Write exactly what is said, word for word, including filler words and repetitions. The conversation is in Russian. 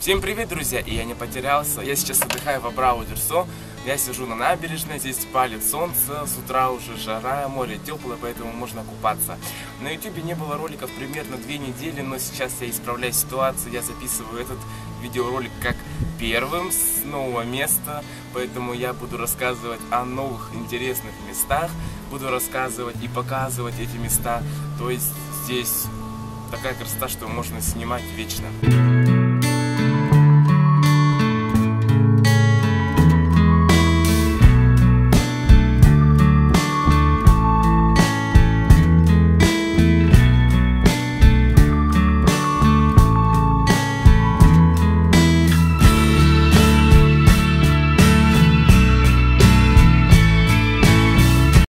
Всем привет, друзья! И я не потерялся. Я сейчас отдыхаю в Абрау-Дюрсо. Я сижу на набережной, здесь палит солнце, с утра уже жара, море теплое, поэтому можно купаться. На ютубе не было роликов примерно две недели, но сейчас я исправляю ситуацию. Я записываю этот видеоролик как первым с нового места, поэтому я буду рассказывать о новых интересных местах, буду рассказывать и показывать эти места. То есть здесь такая красота, что можно снимать вечно.